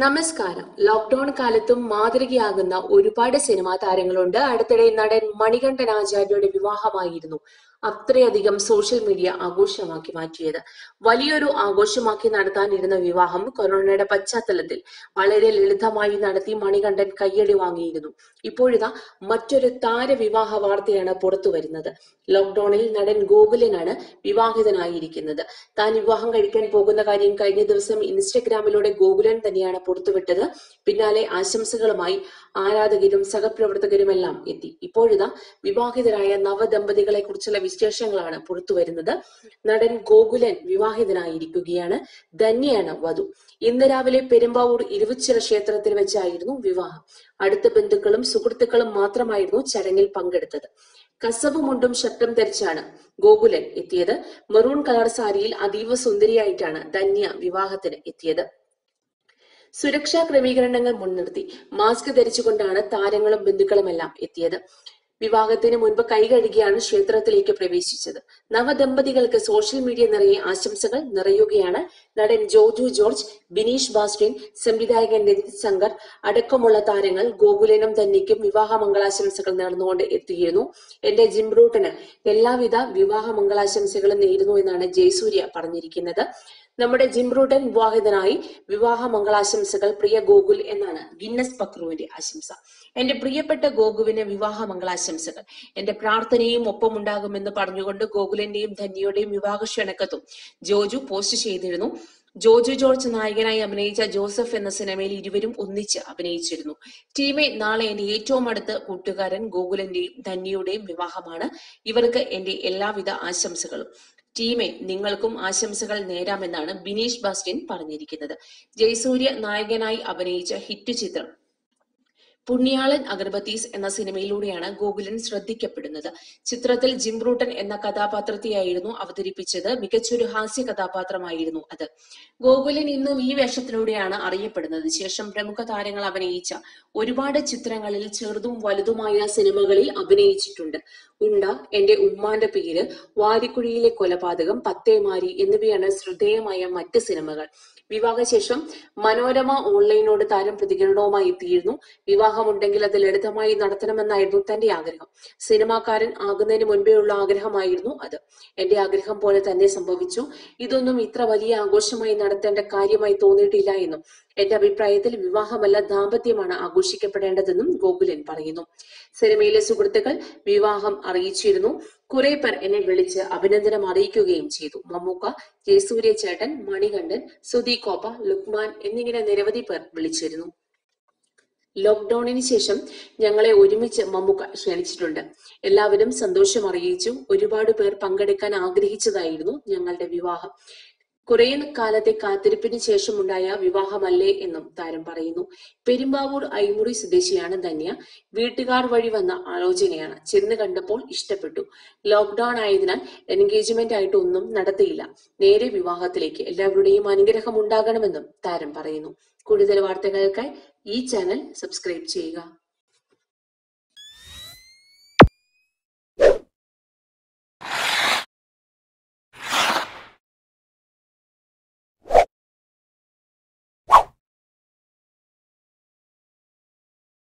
നമസ്കാരം. ലോക്ക്ഡൌൺ കാലത്തും മാതൃകയാകുന്ന ഒരുപാട് സിനിമാ താരങ്ങളുണ്ട്. അടുത്തിടെ നടൻ മണികണ്ഠൻ ആചാര്യയുടെ വിവാഹമായിരുന്നു അത്രയധികം സോഷ്യൽ മീഡിയ ആഘോഷമാക്കി മാറ്റിയത്. വലിയൊരു ആഘോഷമാക്കി നടത്താനിരുന്ന വിവാഹം കൊറോണയുടെ പശ്ചാത്തലത്തിൽ വളരെ ലളിതമായി നടത്തി മണികണ്ഠൻ കയ്യടി വാങ്ങിയിരുന്നു. ഇപ്പോഴിതാ മറ്റൊരു താരവിവാഹ വാർത്തയാണ് പുറത്തു വരുന്നത്. ലോക്ക്ഡൌണിൽ നടൻ ഗോകുലനാണ് വിവാഹിതനായിരിക്കുന്നത്. താൻ വിവാഹം കഴിക്കാൻ പോകുന്ന കാര്യം കഴിഞ്ഞ ദിവസം ഇൻസ്റ്റഗ്രാമിലൂടെ ഗോകുലൻ തന്നെയാണ് പുറത്തുവിട്ടത്. പിന്നാലെ ആശംസകളുമായി ആരാധകരും സഹപ്രവർത്തകരുമെല്ലാം എത്തി. ഇപ്പോഴിതാ വിവാഹിതരായ നവദമ്പതികളെ കുറിച്ചുള്ള വിശേഷങ്ങളാണ് പുറത്തു വരുന്നത്. നടൻ ഗോകുലൻ വിവാഹിതനായിരിക്കുകയാണ്. ധന്യയാണ് വധു. ഇന്ന് രാവിലെ പെരുമ്പാവൂർ ഇരുവുച്ചിറ ക്ഷേത്രത്തിൽ വെച്ചായിരുന്നു വിവാഹം. അടുത്ത ബന്ധുക്കളും സുഹൃത്തുക്കളും മാത്രമായിരുന്നു ചടങ്ങിൽ പങ്കെടുത്തത്. കസവ് മുണ്ടും ഷർട്ടും ധരിച്ചാണ് ഗോകുലൻ എത്തിയത്. മെറൂൺ കളർ സാരിയിൽ അതീവ സുന്ദരിയായിട്ടാണ് ധന്യ വിവാഹത്തിന് എത്തിയത്. സുരക്ഷാ ക്രമീകരണങ്ങൾ മുൻനിർത്തി മാസ്ക് ധരിച്ചുകൊണ്ടാണ് താരങ്ങളും ബന്ധുക്കളുമെല്ലാം എത്തിയത്. വിവാഹത്തിന് മുൻപ് കൈ കഴുകിയാണ് ക്ഷേത്രത്തിലേക്ക് പ്രവേശിച്ചത്. നവദമ്പതികൾക്ക് സോഷ്യൽ മീഡിയ നിറയെ ആശംസകൾ നിറയുകയാണ്. നടൻ ജോജു ജോർജ്, ബിനീഷ് ബാസ്റ്റിൻ, സംവിധായകൻ രജിത് ശങ്കർ അടക്കമുള്ള താരങ്ങൾ ഗോകുലനും ധന്യയ്ക്കും വിവാഹ മംഗളാശംസകൾ നേർന്നുകൊണ്ട് എത്തിയിരുന്നു. എന്റെ ജിംബ്രൂട്ടന് എല്ലാവിധ വിവാഹ മംഗളാശംസകളും നേരുന്നു എന്നാണ് ജയസൂര്യ പറഞ്ഞിരിക്കുന്നത്. നമ്മുടെ ജിംബ്രൂട്ടൻ വിവാഹിതനായി. വിവാഹ മംഗളാശംസകൾ പ്രിയ ഗോകുൽ എന്നാണ് ഗിന്നസ് പക്രുവിന്റെ ആശംസ. എന്റെ പ്രിയപ്പെട്ട ഗോകുവിന് വിവാഹ മംഗളാശംസകൾ. എന്റെ പ്രാർത്ഥനയും ഒപ്പമുണ്ടാകുമെന്ന് പറഞ്ഞുകൊണ്ട് ഗോകുലന്റെയും ധന്യയുടെയും വിവാഹ ക്ഷണക്കത്തും ജോജു പോസ്റ്റ് ചെയ്തിരുന്നു. ജോജു ജോർജ് നായകനായി അഭിനയിച്ച ജോസഫ് എന്ന സിനിമയിൽ ഇരുവരും ഒന്നിച്ച് അഭിനയിച്ചിരുന്നു. ടീമെ, നാളെ എന്റെ ഏറ്റവും അടുത്ത കൂട്ടുകാരൻ ഗോകുലന്റെയും ധന്യയുടെയും വിവാഹമാണ്. ഇവർക്ക് എന്റെ എല്ലാവിധ ആശംസകളും. ടീമെ, നിങ്ങൾക്കും ആശംസകൾ നേരാമെന്നാണ് ബിനീഷ് ബാസ്റ്റിൻ പറഞ്ഞിരിക്കുന്നത്. ജയസൂര്യ നായകനായി അഭിനയിച്ച ഹിറ്റ് ചിത്രം പുണ്യാളൻ അഗർബത്തീസ് എന്ന സിനിമയിലൂടെയാണ് ഗോകുലൻ ശ്രദ്ധിക്കപ്പെടുന്നത്. ചിത്രത്തിൽ ജിംബ്രൂട്ടൻ എന്ന കഥാപാത്രത്തെയായിരുന്നു അവതരിപ്പിച്ചത്. മികച്ചൊരു ഹാസ്യ കഥാപാത്രമായിരുന്നു അത്. ഗോകുലൻ ഇന്നും ഈ വേഷത്തിലൂടെയാണ് അറിയപ്പെടുന്നത്. ശേഷം പ്രമുഖ താരങ്ങൾ അഭിനയിച്ച ഒരുപാട് ചിത്രങ്ങളിൽ ചെറുതും വലുതുമായ സിനിമകളിൽ അഭിനയിച്ചിട്ടുണ്ട്. ഉണ്ട, എന്റെ ഉമ്മാന്റെ പേര്, വാരിക്കുഴിയിലെ കൊലപാതകം, പത്തേമാരി എന്നിവയാണ് ശ്രദ്ധേയമായ മറ്റ് സിനിമകൾ. വിവാഹശേഷം മനോരമ ഓൺലൈനോട് താരം പ്രതികരണവുമായി എത്തിയിരുന്നു. വിവാഹമുണ്ടെങ്കിൽ അത് ലളിതമായി നടത്തണമെന്നായിരുന്നു തന്റെ ആഗ്രഹം. സിനിമാക്കാരൻ ആകുന്നതിന് മുൻപേയുള്ള ആഗ്രഹമായിരുന്നു അത്. എന്റെ ആഗ്രഹം പോലെ തന്നെ സംഭവിച്ചു. ഇതൊന്നും ഇത്ര വലിയ ആഘോഷമായി നടത്തേണ്ട കാര്യമായി തോന്നിയിട്ടില്ല എന്നും എന്റെ അഭിപ്രായത്തിൽ വിവാഹമല്ല ദാമ്പത്യമാണ് ആഘോഷിക്കപ്പെടേണ്ടതെന്നും ഗോകുലൻ പറയുന്നു. സിനിമയിലെ സുഹൃത്തുക്കൾ വിവാഹം അറിയിച്ചിരുന്നു. കുറെ പേർ എന്നെ വിളിച്ച് അഭിനന്ദനം അറിയിക്കുകയും ചെയ്തു. മമ്മൂക്ക, ജയസൂര്യ ചേട്ടൻ, മണികണ്ഠൻ, സുധി കോപ്പ, ലുക്മാൻ എന്നിങ്ങനെ നിരവധി പേർ വിളിച്ചിരുന്നു. ലോക്ക്ഡൌണിന് ശേഷം ഞങ്ങളെ ഒരുമിച്ച് മമ്മൂക്ക ക്ഷണിച്ചിട്ടുണ്ട്. എല്ലാവരും സന്തോഷം അറിയിച്ചു. ഒരുപാട് പേർ പങ്കെടുക്കാൻ ആഗ്രഹിച്ചതായിരുന്നു ഞങ്ങളുടെ വിവാഹം. കുറെ കാലത്തെ കാത്തിരിപ്പിന് ശേഷമുണ്ടായ വിവാഹമല്ലേ എന്നും താരം പറയുന്നു. പെരുമ്പാവൂർ ഐമുറി സ്വദേശിയാണ് ധന്യ. വീട്ടുകാർ വഴി വന്ന ആലോചനയാണ്. ചെന്ന് കണ്ടപ്പോൾ ഇഷ്ടപ്പെട്ടു. ലോക്ക്ഡൌൺ ആയതിനാൽ എൻഗേജ്മെന്റ് ആയിട്ട് ഒന്നും നടത്തിയില്ല. നേരെ വിവാഹത്തിലേക്ക്. എല്ലാവരുടെയും അനുഗ്രഹം ഉണ്ടാകണമെന്നും താരം പറയുന്നു. കൂടുതൽ വാർത്തകൾക്കായി ഈ ചാനൽ സബ്സ്ക്രൈബ് ചെയ്യുക.